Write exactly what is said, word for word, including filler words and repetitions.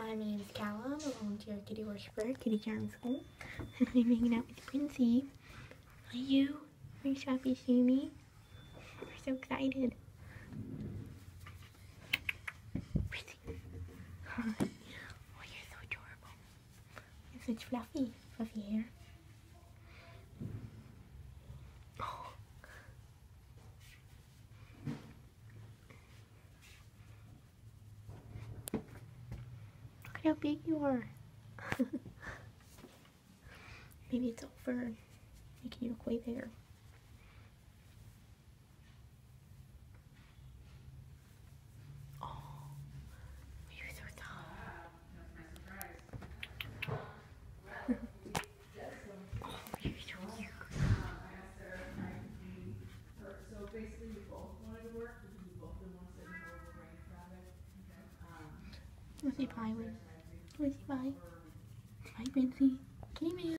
my name is Callum. I'm a volunteer kitty worshiper at Kitty Charm School. And I'm hanging out with Princey. Are you? Are you so happy to see me? We're so excited. Princey. Hi. Oh, you're so adorable. You have such fluffy, fluffy hair. Oh. Look at how big you are. Maybe it's all fur making you look way bigger. Oh, you're so soft. Oh, you're so cute. So basically, we both wanted to work because we both didn't want to sit in the middle of a brain traffic. Wanna say bye, Win? Wanna say bye? Bye, Princey. Kitty man.